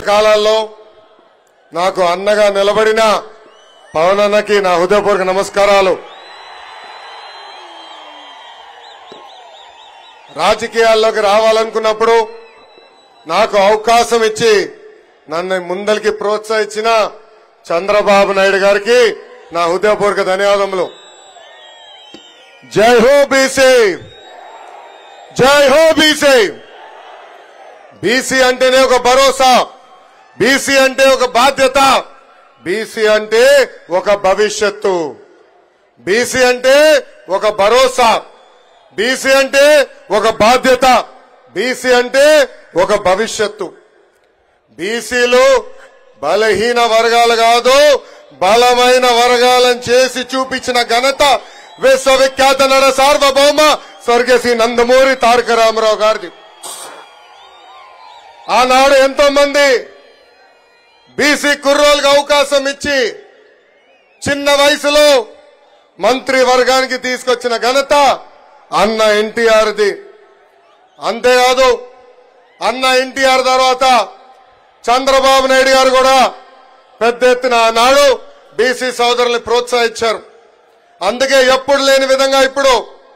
కష్టకాలాల్లో నాకు అన్నగా నిలబడిన పవన్ అన్నకి నా హృదయపూర్వక నమస్కారాలు. రాజకీయాల్లోకి రావాలనుకున్నప్పుడు నాకు అవకాశం ఇచ్చి నన్ను ముందరికి ప్రోత్సహించిన చంద్రబాబు నాయుడు గారికి నా హృదయపూర్వక ధన్యవాదములు. జై హో బీసీ, జై హో బీసీ. బీసీ అంటేనే ఒక భరోసా, బీసీ అంటే ఒక బాధ్యత, బీసీ అంటే ఒక భవిష్యత్తు, బీసీ అంటే ఒక భరోసా, బీసీ అంటే ఒక బాధ్యత, బీసీ అంటే ఒక భవిష్యత్తు. బీసీలు బలహీన వర్గాలు కాదు, బలమైన వర్గాలను చేసి చూపించిన ఘనత విశ్వవిఖ్యాత నర సార్వభౌమ స్వర్గశ్రీ నందమూరి తారక రామారావు గారిది. ఆనాడు ఎంతో మంది బీసీ కుర్రోళ్ళకి అవకాశం ఇచ్చి చిన్న వయసులో మంత్రి వర్గానికి తీసుకొచ్చిన ఘనత అన్న ఎన్టీఆర్ది. అంతేకాదు అన్న ఎన్టీఆర్ తర్వాత చంద్రబాబు నాయుడు గారు కూడా పెద్ద ఎత్తున ఆనాడు బీసీ సోదరుల్ని ప్రోత్సహించారు. అందుకే ఎప్పుడు లేని విధంగా ఇప్పుడు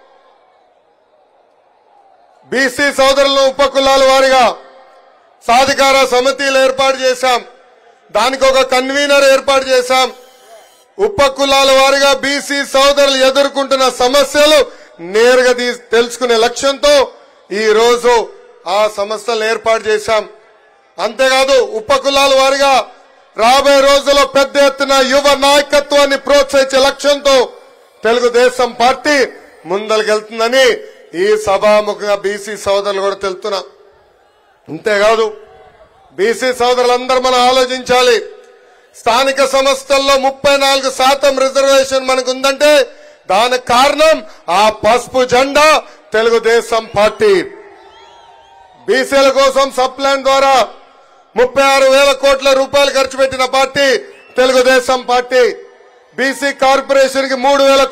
బీసీ సోదరులను ఉపకులాల వారిగా సాధికార సమితిలు ఏర్పాటు చేశాం. దానికి ఒక కన్వీనర్ ఏర్పాటు చేశాం. ఉపకులాల వారిగా బీసీ సోదరులు ఎదుర్కొంటున్న సమస్యలు నేరుగా తెలుసుకునే లక్ష్యంతో ఈ రోజు ఆ సంస్థలు ఏర్పాటు చేశాం. అంతేకాదు ఉపకులాల వారిగా రాబోయే రోజుల్లో పెద్ద ఎత్తున యువ నాయకత్వాన్ని ప్రోత్సహించే లక్ష్యంతో తెలుగుదేశం పార్టీ ముందరికెళ్తుందని ఈ సభాముఖంగా బీసీ సోదరులు కూడా తెలుపుతున్నా. అంతేకాదు బీసీ సోదరులందరూ మనం ఆలోచించాలి. స్థానిక సంస్థల్లో 34% రిజర్వేషన్ మనకు ఉందంటే దానికి కారణం ఆ పసుపు జెండా తెలుగుదేశం పార్టీ. బీసీల కోసం సప్లాన్ ద్వారా 36,000 కోట్ల రూపాయలు ఖర్చు పెట్టిన party Telugu Desam party. BC corporation కి 3,000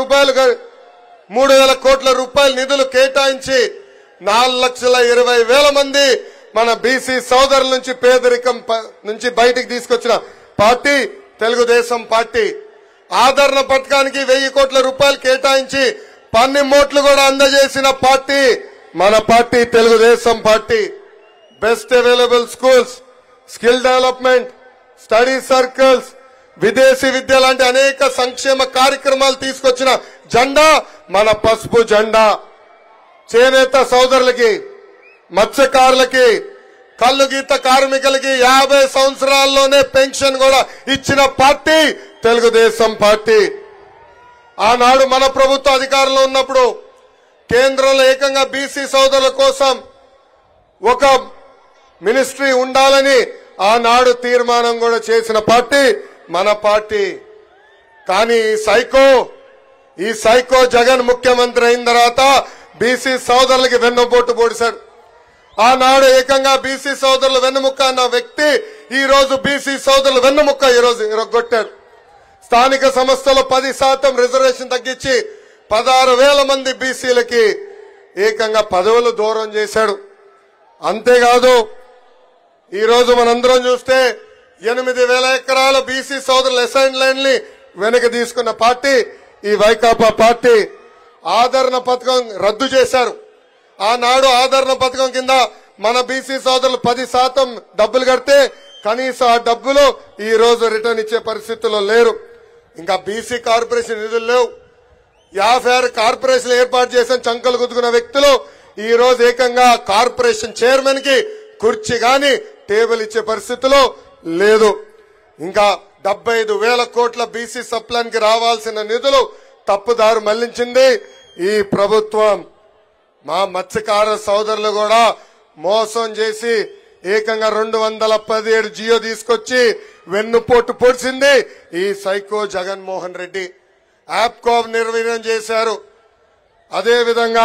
కోట్ల రూపాయలు నిధులు కేటాయించి 4,20,000 మంది మన బీసీ సోదరుల నుంచి పేదరికం నుంచి బయటికి తీసుకొచ్చిన పార్టీ తెలుగుదేశం పార్టీ. ఆదరణ పథకానికి 1,000 కోట్ల రూపాయలు కేటాయించి పన్నిమోట్లు కూడా అందజేసిన పార్టీ మన party Telugu Desam party. Best available schools, skill development, study circles, విదేశీ విద్య లాంటి అనేక సంక్షేమ కార్యక్రమాలు తీసుకొచ్చిన జెండా మన పసుపు జెండా. చేనేత సోదరులకి, మత్స్యకారులకి, కల్లు గీత కార్మికులకి 50 సంవత్సరాల్లోనే పెన్షన్ కూడా ఇచ్చిన పార్టీ తెలుగుదేశం పార్టీ. ఆనాడు మన ప్రభుత్వ అధికారంలో ఉన్నప్పుడు కేంద్రంలో ఏకంగా బీసీ సోదరుల కోసం ఒక మినిస్ట్రీ ఉండాలని ఆనాడు తీర్మానం కూడా చేసిన పార్టీ మన పార్టీ. కానీ ఈ సైకో జగన్ ముఖ్యమంత్రి అయిన తర్వాత బీసీ సోదరులకి వెన్నుపోటు పొడిశాడు. ఆనాడు ఏకంగా బీసీ సోదరులు వెన్నుముక్క అన్న వ్యక్తి ఈ రోజు బీసీ సోదరులు వెన్నుముక్క ఈ రోజు ఇరగొట్టాడు. స్థానిక సంస్థలో 10% రిజర్వేషన్ తగ్గించి 16,000 మంది బీసీలకి ఏకంగా పదవులు దూరం చేశాడు. అంతేకాదు ఈ రోజు మనందరం చూస్తే 8,000 ఎకరాల బీసీ సోదరుల అసైన్ లైన్ ని వెనక్కి తీసుకున్న పార్టీ ఈ వైకాపా పార్టీ. ఆదరణ పథకం రద్దు చేశారు. ఆనాడు ఆదరణ పథకం కింద మన బీసీ సోదరులు 10% డబ్బులు కడితే కనీసం ఆ డబ్బులు ఈ రోజు రిటర్న్ ఇచ్చే పరిస్థితుల్లో లేరు. ఇంకా బీసీ కార్పొరేషన్ నిధులు లేవు. 56 కార్పొరేషన్లు ఏర్పాటు చేసిన చంకలు గుద్దుకున్న వ్యక్తులు ఈ రోజు ఏకంగా కార్పొరేషన్ చైర్మన్ కి కుర్చీ గాని టేబుల్ ఇచ్చే పరిస్థితిలో లేదు. ఇంకా 75,000 కోట్ల బీసీ సప్లాన్ కి రావాల్సిన నిధులు తప్పుదారు మళ్లించింది ఈ ప్రభుత్వం. మా మత్స్యకార సోదరులు కూడా మోసం చేసి ఏకంగా 217 జియో తీసుకొచ్చి వెన్నుపోటు పొడిచింది ఈ సైకో జగన్మోహన్ రెడ్డి. యాప్కాబ్ నిర్వీర్యం చేశారు. అదేవిధంగా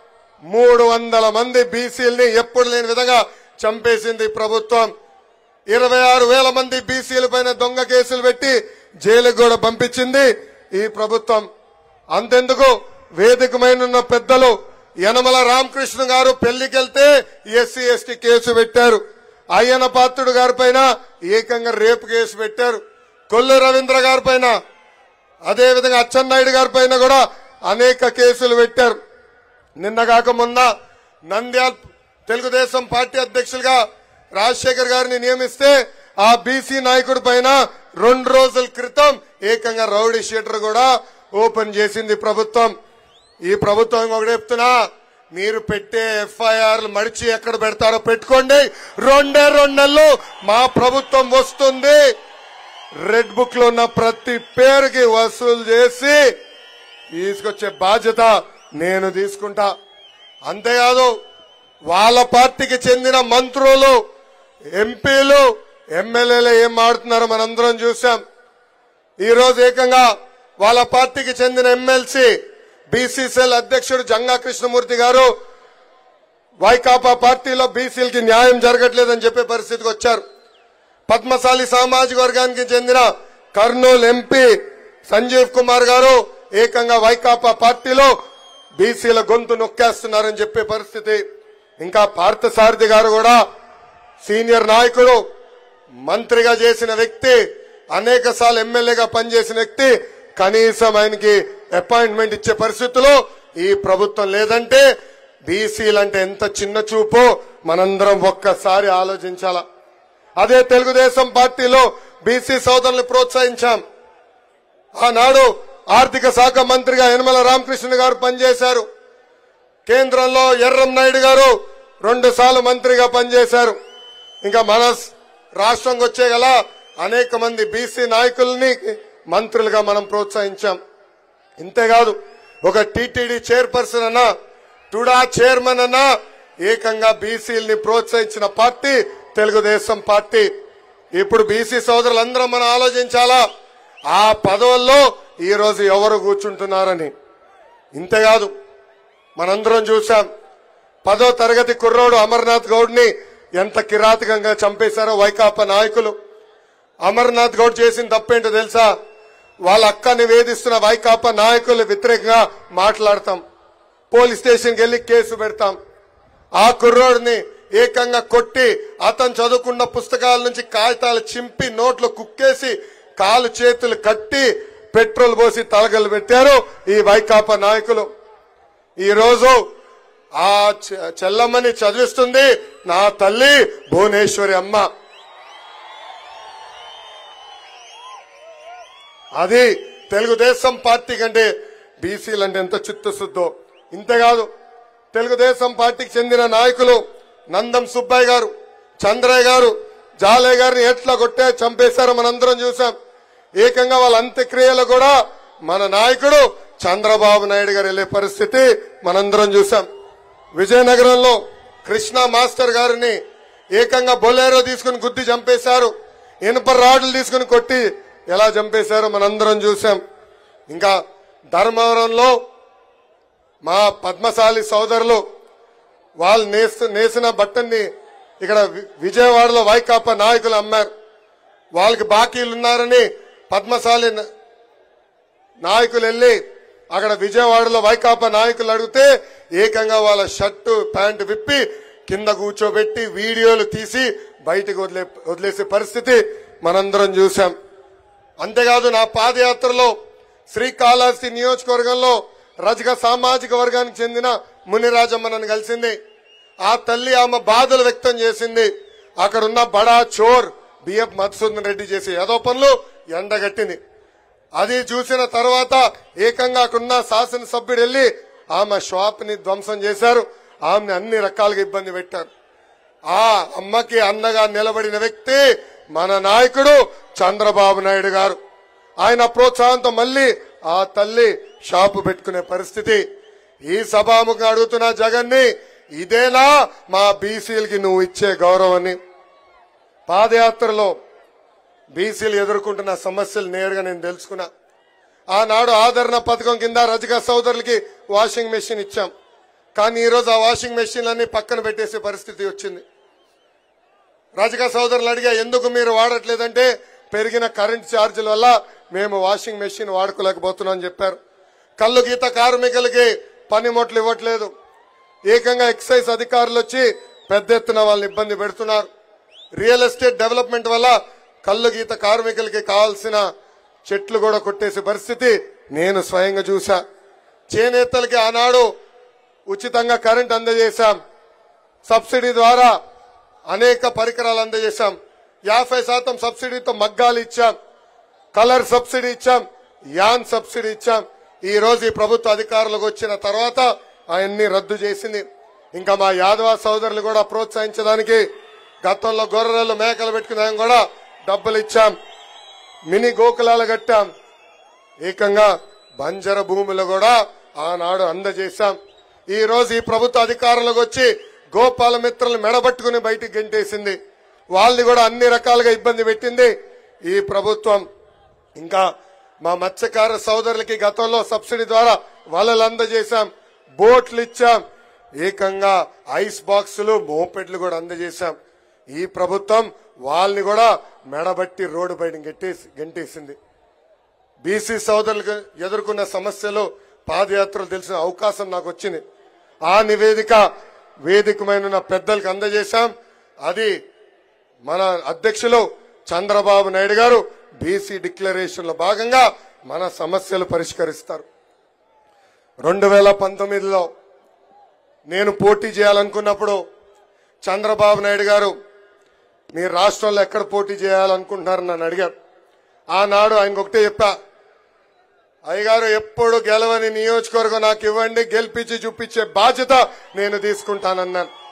300 మంది బీసీలని ఎప్పుడు లేని విధంగా చంపేసింది ప్రభుత్వం. 26,000 మంది బీసీల పైన దొంగ కేసులు పెట్టి జైలుకు కూడా పంపించింది ఈ ప్రభుత్వం. అంతెందుకు వేదికమైన పెద్దలు యనమల రామకృష్ణ గారు పెళ్లికెళ్తే ఎస్సీ ఎస్టీ కేసు పెట్టారు. అయ్యన పాత్రుడు గారి పైన ఏకంగా రేపు కేసు పెట్టారు. కొల్లు రవీంద్ర గారి పైన, అదేవిధంగా అచ్చెన్నాయుడు గారి పైన కూడా అనేక కేసులు పెట్టారు. నిన్నగాక మొన్న నంద్యాల తెలుగుదేశం పార్టీ అధ్యక్షులుగా రాజశేఖర్ గారిని నియమిస్తే ఆ బీసీ నాయకుడి పైన 2 రోజుల క్రితం ఏకంగా రౌడీ షీటర్ కూడా ఓపెన్ చేసింది ప్రభుత్వం. ఈ ప్రభుత్వం ఒకటి చెప్తున్నా, మీరు పెట్టే ఎఫ్ఐఆర్లు మడిచి ఎక్కడ పెడతారో పెట్టుకోండి. 2 నెలలు మా ప్రభుత్వం వస్తుంది. రెడ్ బుక్ లో ఉన్న ప్రతి పేరుకి వసూలు చేసి తీసుకొచ్చే బాధ్యత నేను తీసుకుంటా. అంతేకాదు వాళ్ళ పార్టీకి చెందిన మంత్రులు, ఎంపీలు, ఎమ్మెల్యేలు ఏం మాడుతున్నారో మనందరం చూసాం. ఈ రోజు ఏకంగా వాళ్ళ పార్టీకి చెందిన ఎమ్మెల్సీ బీసీసీఎల్ అధ్యక్షుడు జంగా కృష్ణమూర్తి గారు వైకాపా పార్టీలో బీసీలకి న్యాయం జరగట్లేదని చెప్పే పరిస్థితికి వచ్చారు. పద్మశాలి సామాజిక వర్గానికి చెందిన కర్నూలు ఎంపీ సంజీవ్ కుమార్ గారు ఏకంగా వైకాపా పార్టీలో బీసీల గొంతు నొక్కేస్తున్నారని చెప్పే పరిస్థితి. ఇంకా పార్థసారథి గారు కూడా సీనియర్ నాయకుడు, మంత్రిగా చేసిన వ్యక్తి, అనేక సార్లు ఎమ్మెల్యేగా పనిచేసిన వ్యక్తి, కనీసం ఆయనకి అపాయింట్మెంట్ ఇచ్చే పరిస్థితిలో ఈ ప్రభుత్వం లేదంటే బీసీలంటే ఎంత చిన్న చూపో మనందరం ఒక్కసారి ఆలోచించాలా. అదే తెలుగుదేశం పార్టీలో బీసీ సోదరులను ప్రోత్సహించాం. ఆనాడు ఆర్థిక శాఖ మంత్రిగా యనమల రామకృష్ణ గారు పనిచేశారు. కేంద్రంలో ఎర్రంనాయుడు గారు 2 సార్లు మంత్రిగా పనిచేశారు. ఇంకా మన రాష్ట్రంకి వచ్చే గల అనేక మంది బీసీ నాయకుల్ని మంత్రులుగా మనం ప్రోత్సహించాం. ఇంతేకాదు ఒక టీటీడీ చైర్పర్సన్ అన్నా, టుడా చైర్మన్ అన్నా ఏకంగా బీసీలని ప్రోత్సహించిన పార్టీ తెలుగుదేశం పార్టీ. ఇప్పుడు బీసీ సోదరులందరం మనం ఆలోచించాలా, ఆ పదవుల్లో ఈ రోజు ఎవరు కూర్చుంటున్నారని. ఇంతేకాదు మనందరం చూసాం, 10వ తరగతి కుర్రోడు అమర్నాథ్ గౌడ్ని ఎంత కిరాతకంగా చంపేశారో వైకాపా నాయకులు. అమర్నాథ్ గౌడ్ చేసిన తప్పేంటో తెలుసా? వాళ్ళ అక్కని వేధిస్తున్న వైకాపా నాయకులు వ్యతిరేకంగా మాట్లాడతాం, పోలీస్ స్టేషన్కి వెళ్లి కేసు పెడతాం. ఆ కుర్రోడిని ఏకంగా కొట్టి అతను చదువుకున్న పుస్తకాల నుంచి కాగితాలు చింపి నోట్లో కుక్కేసి కాలు చేతులు కట్టి పెట్రోల్ పోసి తలగలు పెట్టారు ఈ వైకాపా నాయకులు. ఈ రోజు ఆ చెల్లమ్మని చదివిస్తుంది నా తల్లి భువనేశ్వరి అమ్మ. అది తెలుగుదేశం పార్టీ కంటే బీసీలంటే ఎంత చిత్తశుద్ధో. ఇంతేకాదు తెలుగుదేశం పార్టీకి చెందిన నాయకులు నందం సుబ్బయ్య గారు, చంద్రయ్య గారు, జాలయ్య గారిని ఎట్లా కొట్టే చంపేశారో మనందరం చూసాం. ఏకంగా వాళ్ళ అంత్యక్రియలు కూడా మన నాయకుడు చంద్రబాబు నాయుడు గారు వెళ్లే పరిస్థితి మనందరం చూసాం. విజయనగరంలో కృష్ణ మాస్టర్ గారిని ఏకంగా బొలేరో తీసుకుని గుద్ది చంపేశారు. ఇనుప రాడ్లు తీసుకుని కొట్టి ఎలా చంపేశారో మనందరం చూసాం. ఇంకా ధర్మవరంలో మా పద్మశాలి సోదరులు వాళ్ళు నేసిన బట్టని ఇక్కడ విజయవాడలో వైకాపా నాయకులు అమ్మారు. వాళ్ళకి బాకీలున్నారని పద్మశాలి నాయకులు వెళ్లి అక్కడ విజయవాడలో వైకాపా నాయకులు అడిగితే ఏకంగా వాళ్ళ షర్టు ప్యాంటు విప్పి కింద కూర్చోబెట్టి వీడియోలు తీసి బయటకు వదిలేసే పరిస్థితి మనందరం చూసాం. అంతేకాదు నా పాదయాత్రలో శ్రీకాళహస్తి నియోజకవర్గంలో రజక సామాజిక వర్గానికి చెందిన మునిరాజమ్మ నన్ను కలిసింది. ఆ తల్లి ఆమె బాధలు వ్యక్తం చేసింది. అక్కడున్న బడా చోర్ బిఎఫ్ మధుసూదన్ రెడ్డి చేసే ఏదో పనులు ఎండగట్టింది. అది చూసిన తర్వాత ఏకంగా అక్కడున్న శాసనసభ్యుడు వెళ్లి ఆమె షాప్ ని ధ్వంసం చేశారు. ఆమెని అన్ని రకాలుగా ఇబ్బంది పెట్టారు. ఆ అమ్మకి అన్నగా నిలబడిన వ్యక్తి మన నాయకుడు చంద్రబాబు నాయుడు గారు. ఆయన ప్రోత్సాహంతో మళ్లీ ఆ తల్లి షాపు పెట్టుకునే పరిస్థితి. ఈ సభాముఖంగా అడుగుతున్న జగన్ని, ఇదేనా మా బీసీలకి నువ్వు ఇచ్చే గౌరవాన్ని? పాదయాత్రలో బీసీలు ఎదుర్కొంటున్న సమస్యలు నేరుగా నేను తెలుసుకున్నా. ఆనాడు ఆదరణ పథకం కింద రజక సోదరులకి వాషింగ్ మెషిన్ ఇచ్చాం. కానీ ఈరోజు ఆ వాషింగ్ మెషిన్లన్నీ పక్కన పెట్టేసే పరిస్థితి వచ్చింది. రజక సోదరులు అడిగా, ఎందుకు మీరు వాడట్లేదంటే పెరిగిన కరెంట్ ఛార్జీల వల్ల మేము వాషింగ్ మెషిన్ వాడుకోలేకపోతున్నాం అని చెప్పారు. కల్లు గీత కార్మికులకి పనిముట్లు ఇవ్వట్లేదు. ఏకంగా ఎక్సైజ్ అధికారులు వచ్చి పెద్ద ఎత్తున వాళ్ళని ఇబ్బంది పెడుతున్నారు. రియల్ ఎస్టేట్ డెవలప్మెంట్ వల్ల కల్లు గీత కార్మికులకి కావాల్సిన చెట్లు కూడా కొట్టేసే పరిస్థితి నేను స్వయంగా చూసా. చేనేతలకి ఆనాడు ఉచితంగా కరెంట్ అందజేశాం. సబ్సిడీ ద్వారా అనేక పరికరాలు అందజేశాం. 50% సబ్సిడీతో మగ్గాలు ఇచ్చాం, కలర్ సబ్సిడీ ఇచ్చాం, యాన్ సబ్సిడీ ఇచ్చాం. ఈ రోజు ఈ ప్రభుత్వ అధికారులకు వచ్చిన తర్వాత అవన్నీ రద్దు చేసింది. ఇంకా మా యాదవ సోదరులు కూడా ప్రోత్సహించడానికి గతంలో గొర్రెలు మేకలు పెట్టుకునే కూడా డబ్బులు ఇచ్చాం. మినీ గోకులాలు కట్టాం. ఏకంగా బంజర భూములు కూడా ఆనాడు అందజేశాం. ఈ రోజు ఈ ప్రభుత్వ అధికారులకు వచ్చి గోపాల మిత్రులను మెడబట్టుకుని బయటికి గెంటేసింది. వాళ్ళని కూడా అన్ని రకాలుగా ఇబ్బంది పెట్టింది ఈ ప్రభుత్వం. ఇంకా మా మత్స్యకార సోదరులకి గతంలో సబ్సిడీ ద్వారా వలలు అందజేశాం, బోట్లు ఇచ్చాం, ఏకంగా ఐస్ బాక్సులు మోపెడ్లు కూడా అందజేశాం. ఈ ప్రభుత్వం వాళ్ళని కూడా మెడబట్టి రోడ్డు బయట గెంటేసింది. బీసీ సోదరులకు ఎదుర్కొన్న సమస్యలు పాదయాత్రలు తెలిసిన అవకాశం నాకు వచ్చింది. ఆ నివేదిక వేదికమైన పెద్దలకు అందజేశాం. అది మన అధ్యక్షులు చంద్రబాబు నాయుడు గారు బీసీ డిక్లరేషన్ లో భాగంగా మన సమస్యలు పరిష్కరిస్తారు. 2019లో నేను పోటీ చేయాలనుకున్నప్పుడు చంద్రబాబు నాయుడు గారు మీరు రాష్ట్రంలో ఎక్కడ పోటీ చేయాలనుకుంటున్నారని నన్ను అడిగారు. ఆనాడు ఆయనకు ఒకటే చెప్పా, అయ్యగారు ఎప్పుడు గెలవని నియోజకవర్గం నాకు ఇవ్వండి, గెలిపించి చూపించే బాధ్యత నేను తీసుకుంటానన్నాను.